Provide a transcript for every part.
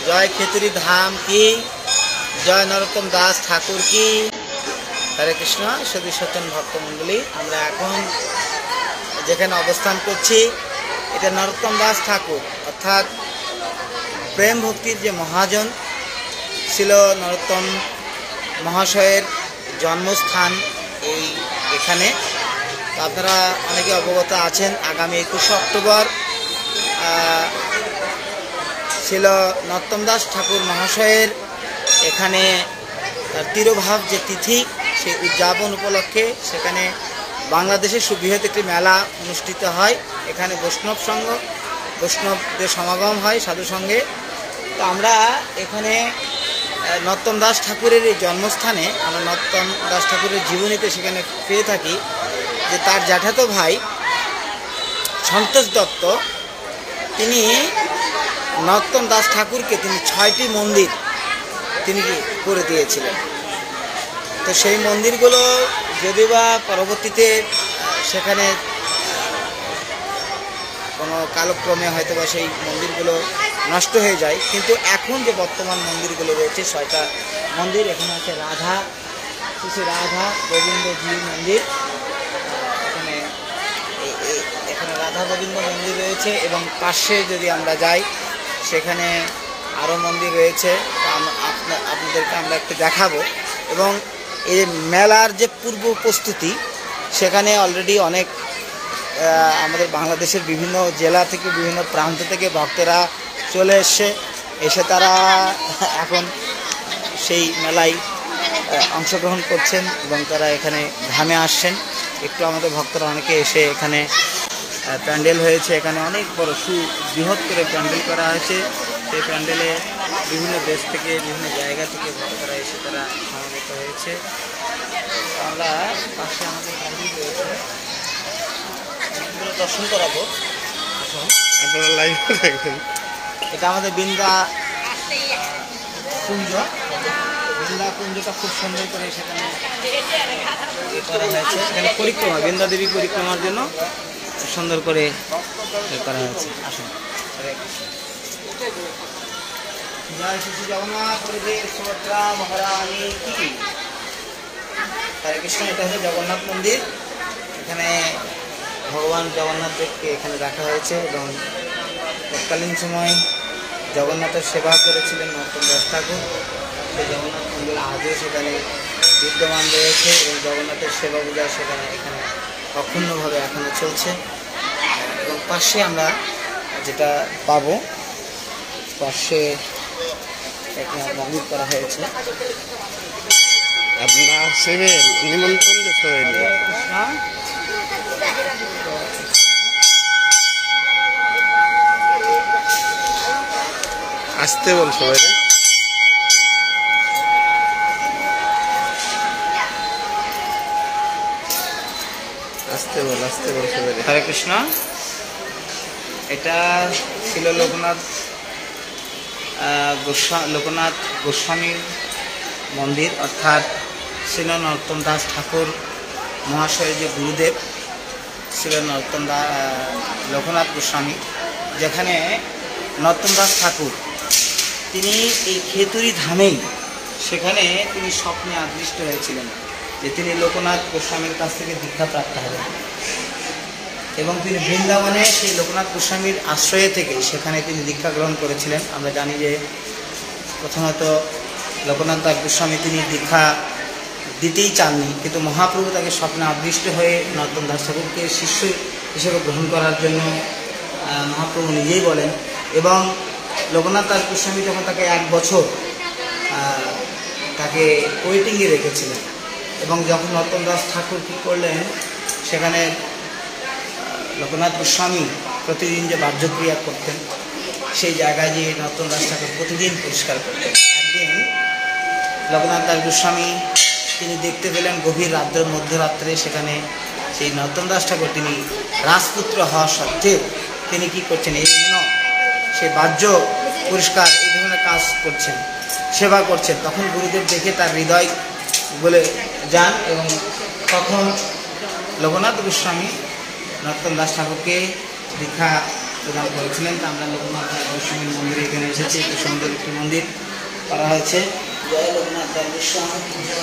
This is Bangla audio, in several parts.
জয় খেতুরি ধাম কি, জয় নরোত্তম দাস ঠাকুর কি। হরে কৃষ্ণ। সুধী সজ্জন ভক্তমণ্ডলী, আমরা এখন যেখানে অবস্থান করছি এটা নরোত্তম দাস ঠাকুর অর্থাৎ প্রেম ভক্তির যে মহাজন ছিল নরোত্তম মহাশয়ের জন্মস্থান এখানে। তো আপনারা অনেকে অবগত আছেন, আগামী 21 অক্টোবর ছিল নরোত্তম দাস ঠাকুর মহাশয়ের এখানে তার তিরোভাব যে তিথি, সেই উদযাপন উপলক্ষে সেখানে বাংলাদেশের সুবৃহৎ একটি মেলা অনুষ্ঠিত হয়। এখানে বৈষ্ণবদের সমাগম হয় সাধু সঙ্গে। তো আমরা এখানে নরোত্তম দাস ঠাকুরের এই জন্মস্থানে, আমরা নরোত্তম দাস ঠাকুরের জীবনীতে সেখানে পেয়ে থাকি যে তার জ্যাঠাতো ভাই সন্তোষ দত্ত তিনি নরোত্তম দাস ঠাকুরকে 6টি মন্দির তিনি করে দিয়েছিলেন। তো সেই মন্দিরগুলো যদিও বা পরবর্তীতে সেখানে কোনো কালক্রমে হয়তো বা সেই মন্দিরগুলো নষ্ট হয়ে যায়, কিন্তু এখন যে বর্তমান মন্দিরগুলো রয়েছে 6টা মন্দির, এখানে আছে রাধা গোবিন্দজি মন্দির, এখানে রাধা গোবিন্দ মন্দির রয়েছে এবং পাশে যদি আমরা যাই সেখানে আরও মন্দির রয়েছে, আপনাদেরকে আমরা একটু দেখাবো। এবং এই মেলার যে পূর্ব প্রস্তুতি সেখানে অলরেডি অনেক আমাদের বাংলাদেশের বিভিন্ন জেলা থেকে বিভিন্ন প্রান্ত থেকে ভক্তরা চলে এসে তারা এখন সেই মেলায় অংশগ্রহণ করছেন এবং তারা এখানে ধামে আসছেন। একটু আমাদের ভক্তরা অনেকে এসে এখানে প্যান্ডেল হয়েছে, এখানে অনেক বড় বৃহৎ করে প্যান্ডেল করা হয়েছে। সেই প্যান্ডেলে বিভিন্ন দেশ থেকে বিভিন্ন জায়গা থেকে ভক্তরা এসে তারা সমবেত হয়েছে। আমরা পাশে আমাদের মন্দির রয়েছে, দর্শন করাবো। আপনারা লাইভ দেখবেন। এটা আমাদের বৃন্দা কুঞ্জটা খুব সুন্দর করে সেখানে করা হয়েছে। এখানে পরিক্রমা, বৃন্দা দেবী পরিক্রমার জন্য সুন্দর করে করা হয়েছে। আসুন। জয় শ্রী জগন্নাথ সুভদ্রা মহারানী কি। হরে কৃষ্ণ। এটা হচ্ছে জগন্নাথ মন্দির। এখানে ভগবান জগন্নাথ দেবকে এখানে রাখা হয়েছে এবং তৎকালীন সময় জগন্নাথের সেবা করেছিলেন নরোত্তম দাস ঠাকুর। সেই জগন্নাথ মন্দির আজও সেখানে বিদ্যমান রয়েছে এবং জগন্নাথের সেবা পূজা সেখানে এখানে অক্ষুণ্ণভাবে এখনও চলছে। এবং পাশে আমরা যেটা পাবো, পাশে একটা মন্দির করা হয়েছে। আপনারা আসবেন, নিমন্ত্রণ দিতে হইলে আসতে বল সবাই। আসতে বল সবাই। হরে কৃষ্ণ। এটা ছিল লোকনাথ গোস্বামীর মন্দির, অর্থাৎ ছিল নরোত্তম দাস ঠাকুর মহাশয়ের যে গুরুদেব ছিলেন লোকনাথ গোস্বামী, যেখানে নরোত্তম দাস ঠাকুর তিনি এই খেতুরি ধামেই সেখানে তিনি স্বপ্নে আকৃষ্ট হয়েছিলেন যে তিনি লোকনাথ গোস্বামীর কাছ থেকে দীক্ষা প্রাপ্ত হবেন এবং তিনি বৃন্দাবনে সেই লোকনাথ গোস্বামীর আশ্রয়ে থেকে সেখানে তিনি দীক্ষা গ্রহণ করেছিলেন। আমরা জানি যে প্রথমত লোকনাথ দাস গোস্বামী তিনি দীক্ষা দিতেই চাননি, কিন্তু মহাপ্রভু তাকে স্বপ্নে আকৃষ্ট হয়ে নরোত্তম দাস ঠাকুরকে শিষ্য হিসেবে গ্রহণ করার জন্য মহাপ্রভু নিজেই বলেন। এবং লোকনাথ দাস গোস্বামী যখন তাকে 1 বছর তাকে ওয়েটিংয়ে রেখেছিলেন এবং যখন নরোত্তম দাস ঠাকুর কী করলেন, সেখানে লোকনাথ গোস্বামী প্রতিদিন যে বাহ্যক্রিয়া করতেন সেই জায়গায় যে নরোত্তম দাস ঠাকুর প্রতিদিন পরিষ্কার করতেন। একদিন লোকনাথ দাস গোস্বামী তিনি দেখতে পেলেন গভীর রাত্রের মধ্যরাত্রে সেখানে সেই নরোত্তম দাস ঠাকুর তিনি রাজপুত্র হওয়া সত্ত্বেও তিনি কী করছেন, এই জন্য সে বাহ্য পরিষ্কার এই ধরনের কাজ করছেন, সেবা করছেন। তখন গুরুদেব দেখে তার হৃদয় বলে যান এবং তখন লোকনাথ গোস্বামী নরোত্তম দাস ঠাকুরকে দীক্ষা প্রদান করেছিলেন। তো আমরা লোকনাথ গোস্বামীর মন্দিরে এখানে এসেছি। একটি সুন্দর একটি মন্দির করা হয়েছে। জয় লোকনাথ গোস্বামী।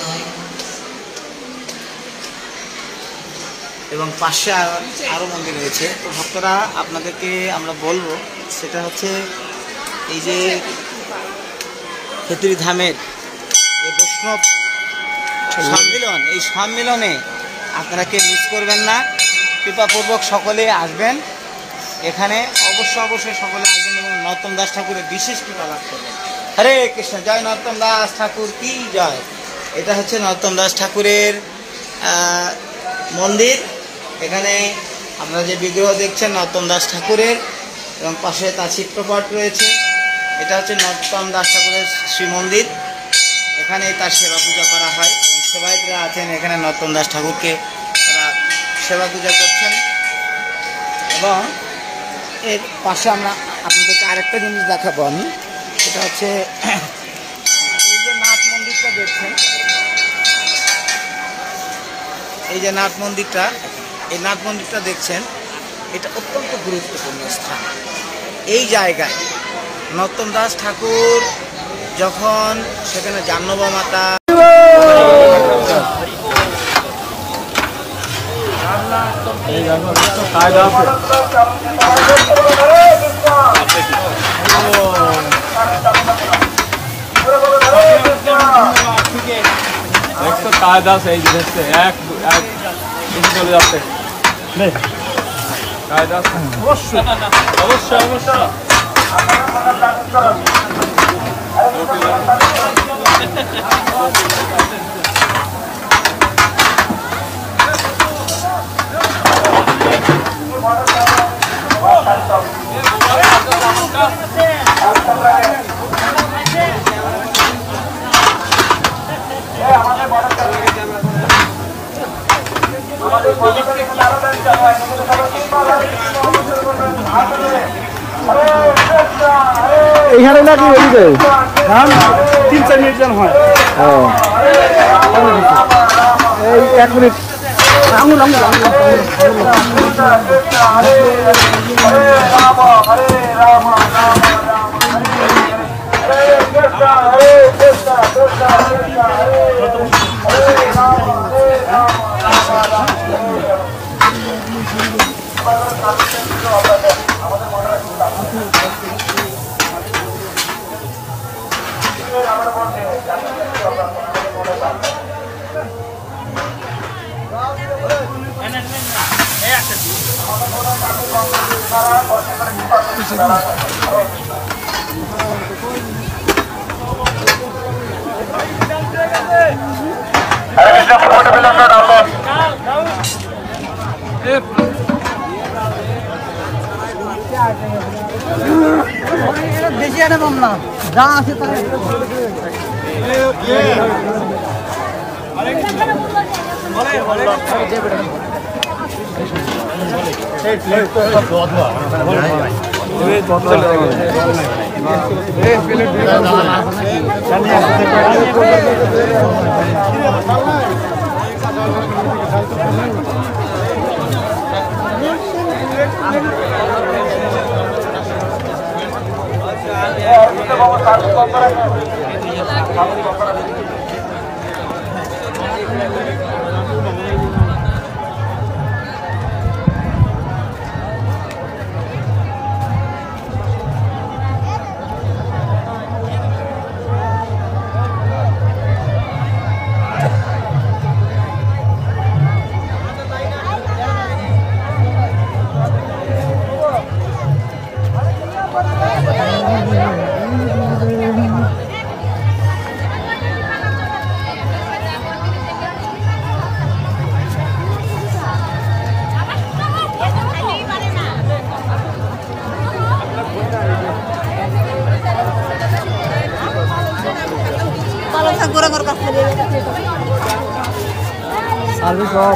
এবং পাশে আরও মন্দির রয়েছে। তো ভক্তরা আপনাদেরকে আমরা বলবো, সেটা হচ্ছে এই যে খেতুরি ধামের এই বৈষ্ণব সম্মিলন, এই সম্মিলনে আপনারা কে মিস করবেন না। কৃপাপূর্বক সকলে আসবেন এখানে, অবশ্যই সকলে আসবেন এবং নরোত্তম দাস ঠাকুরের বিশেষ কৃপা লাভ করবেন। হরে কৃষ্ণ। জয় নরোত্তম দাস ঠাকুর কি জয়। এটা হচ্ছে নরোত্তম দাস ঠাকুরের মন্দির। এখানে আপনারা যে বিগ্রহ দেখছেন নরোত্তম দাস ঠাকুরের, এবং পাশে তার চিত্রপট রয়েছে। এটা হচ্ছে নরোত্তম দাস ঠাকুরের শ্রী মন্দির। এখানে তার সেবা পূজা করা হয় এবং সেবায়িতরা আছেন এখানে নরোত্তম দাস ঠাকুরকে তারা সেবা পূজা করছেন। এবং এর পাশে আমরা আপনাদেরকে আরেকটা জিনিস দেখাবো আমি, সেটা হচ্ছে এই যে নাথ মন্দিরটা দেখছেন, এই যে নাথ মন্দিরটা, এই নাথ মন্দিরটা দেখছেন, এটা অত্যন্ত গুরুত্বপূর্ণ স্থান। এই জায়গায় নরোত্তম দাস ঠাকুর যখন সেখানে জাহ্নবী মাতা কায়দা সেই জিনিসটা এক চলে যাচ্ছে কায়দা অবশ্যই অবশ্যই অবশ্যই। এইখানে নাকি ওদিকে 3-4 মিনিট জন হয়। এই 1 মিনিট আঙুল বেশি আনে পাম না, যা আছে তাই সার্ভিস অফ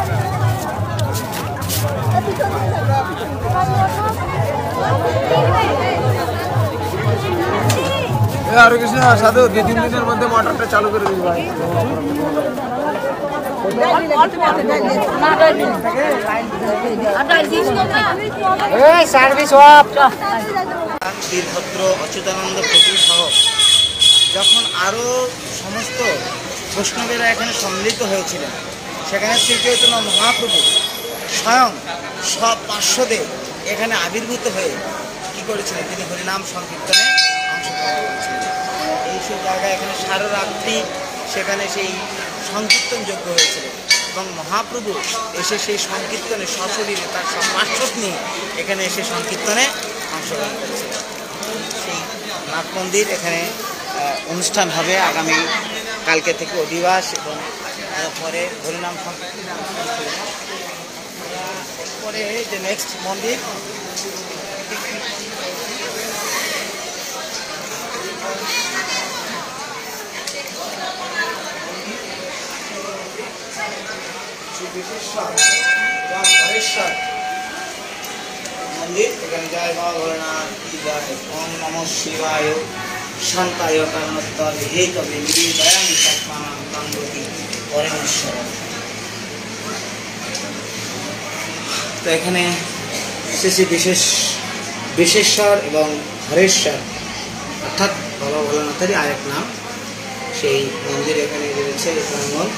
আরো কিছু সাধু 2-3 দিনের মধ্যে মোটরটা চালু করে দিই ভাই। বীরভদ্র, অচ্যুতানন্দ প্রভু সহ যখন আরও সমস্ত বৈষ্ণবেরা এখানে সম্মিলিত হয়েছিলেন, সেখানে শ্রী চৈতন্য মহাপ্রভু স্বয়ং সব পার্শ্বদের এখানে আবির্ভূত হয়ে কী করেছিলেন, তিনি হরিনাম সংকীর্তনে অংশগ্রহণ করেছিলেন। এইসব জায়গায় এখানে সারারাত্রি সেখানে সেই সংকীর্তন যোগ্য হয়েছিল এবং মহাপ্রভু এসে সেই সংকীর্তনে সশরীরে তার সব পার্শ্বদ নিয়ে এখানে এসে সংকীর্তনে অংশগ্রহণ করেছিলেন। সেই নাট মন্দির এখানে অনুষ্ঠান হবে আগামী কালকে থেকে অধিবাস এবং পরে হরিনাম সংকীর্তন পরে যে নেক্সট মন্দির হরেশ্বর মন্দির। এখানে জয় মা ভোলেনাথ কি জয়, ওম নমঃ শিবায় শান্তায় কারণোত্তর হে তবে নির্দয়ামি তৎমানাং কাঙ্গতি পরমেশ্বর। তো এখানে শ্রী শ্রী বিশেশ্বর এবং হরেশ্বর অর্থাৎ বাবা ভোলেনাথেরই আরেক নাম, সেই মন্দির এখানে রয়েছে। প্রাঙ্গণ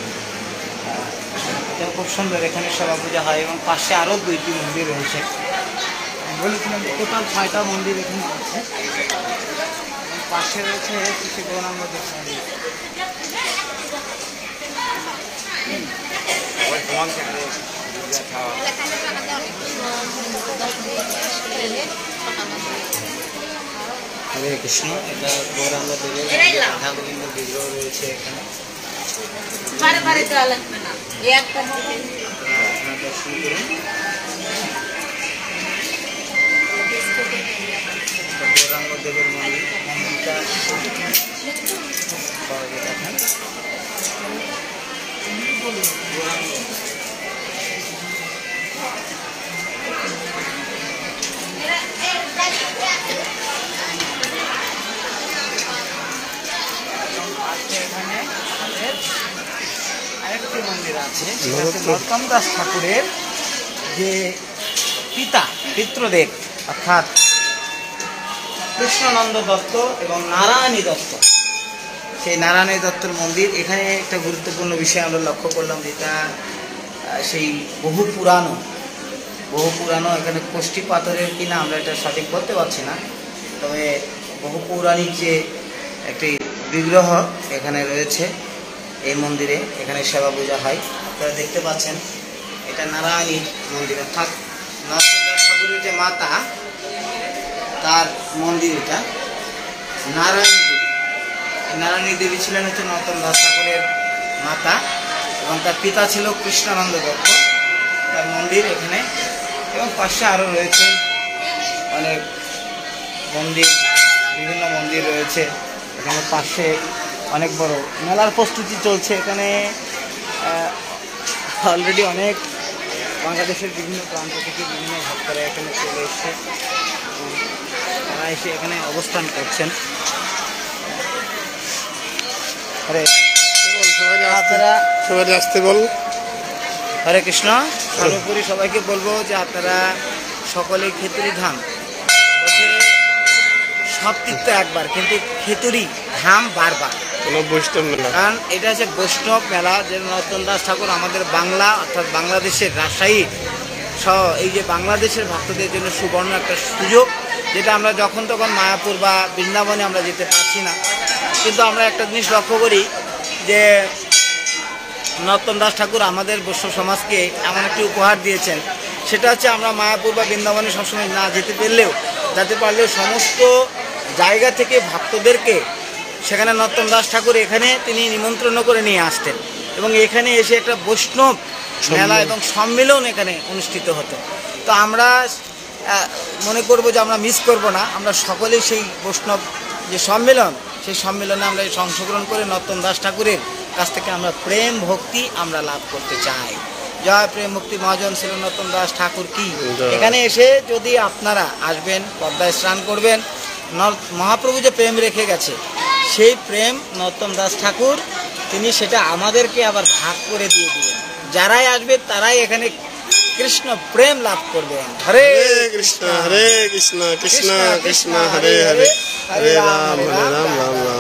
এটা খুব সুন্দর, এখানে সেবা পূজা হয় এবং পাশে আরও 2টি মন্দির রয়েছে। বলেছিলাম টোটাল 6টা মন্দির এখানে আছে এবং পাশে রয়েছে শ্রী গৌরাঙ্গ দেব মন্দির। হরে কৃষ্ণ, এটা গৌরাঙ্গ দেবের রাধা গোবিন্দ বিগ্রহ রয়েছে এখানে। দর্শন করুন। গৌরাঙ্গ দেবের মন্দিরটা দেখেন। এখানে আরেকটি মন্দির আছে, সেটা হচ্ছে নরোত্তম দাস ঠাকুরের যে পিতৃদেব অর্থাৎ কৃষ্ণানন্দ দত্ত এবং নারায়ণী দত্ত, সেই নারায়ণী দত্তর মন্দির। এখানে একটা গুরুত্বপূর্ণ বিষয় আমরা লক্ষ্য করলাম, যেটা সেই বহু পুরানো এখানে কোষ্ঠী পাথরের কিনা আমরা এটা সঠিক বলতে পারছি না, তবে বহু পৌরাণিক যে একটি বিগ্রহ এখানে রয়েছে এই মন্দিরে। এখানে সেবা পূজা হয়, আপনারা দেখতে পাচ্ছেন। এটা নারায়ণী মন্দির অর্থাৎ নরোত্তম দাস ঠাকুরের যে মাতা তার মন্দির। এটা নারায়ণী দেবী ছিলেন হচ্ছে নরোত্তম দাস ঠাকুরের মাতা এবং তার পিতা ছিল কৃষ্ণানন্দ দত্ত, তার মন্দির এখানে। এবং পাশে আরও রয়েছে অনেক মন্দির, বিভিন্ন মন্দির রয়েছে এখানে। পাশে অনেক বড় মেলার প্রস্তুতি চলছে এখানে। অলরেডি অনেক বাংলাদেশের বিভিন্ন প্রান্ত থেকে বিভিন্ন ভক্তরা এখানে চলে এসছে, তারা এসে এখানে অবস্থান করছেন। সবাই আসতে বল। হরে কৃষ্ণ। সর্বোপরি সবাইকে বলবো যে আপনারা সকলে খেতুরি ধাম বলছে সব তীর্থ একবার, কিন্তু খেতুরি ধাম বারবার। বৈষ্ণব মেলা, কারণ এটা হচ্ছে বৈষ্ণব মেলা, যে নরোত্তম দাস ঠাকুর আমাদের বাংলা অর্থাৎ বাংলাদেশের রাজশাহী সহ এই যে বাংলাদেশের ভক্তদের জন্য সুবর্ণ একটা সুযোগ, যেটা আমরা যখন তখন মায়াপুর বা বৃন্দাবনে আমরা যেতে পারছি না। কিন্তু আমরা একটা জিনিস লক্ষ্য করি যে নরোত্তম দাস ঠাকুর আমাদের বৈষ্ণব সমাজকে এমন একটি উপহার দিয়েছেন, সেটা হচ্ছে আমরা মায়াপুর বা বৃন্দাবনে সবসময় না যেতে পারলেও সমস্ত জায়গা থেকে ভক্তদেরকে সেখানে নরোত্তম দাস ঠাকুর এখানে তিনি নিমন্ত্রণ করে নিয়ে আসতেন এবং এখানে এসে একটা বৈষ্ণব মেলা এবং সম্মেলন এখানে অনুষ্ঠিত হতো। তো আমরা মনে করব যে আমরা মিস করব না, আমরা সকলেই সেই বৈষ্ণব যে সম্মেলন, সেই সম্মেলনে আমরা অংশগ্রহণ করে নরোত্তম দাস ঠাকুরের কাছ থেকে আমরা প্রেম ভক্তি আমরা লাভ করতে চাই। জয় প্রেম মুক্তি মহাজন শ্রী নরোত্তম দাস ঠাকুর কি। এখানে এসে যদি আপনারা আসবেন, পদ্মায় স্নান করবেন, মহাপ্রভু যে প্রেম রেখে গেছে সেই প্রেম নরোত্তম দাস ঠাকুর তিনি সেটা আমাদেরকে আবার ভাগ করে দিয়ে দিবেন। যারাই আসবে তারাই এখানে কৃষ্ণ প্রেম লাভ করবেন। হরে কৃষ্ণ কৃষ্ণ কৃষ্ণ কৃষ্ণ হরে হরে, হরে রাম হরে রাম রাম রাম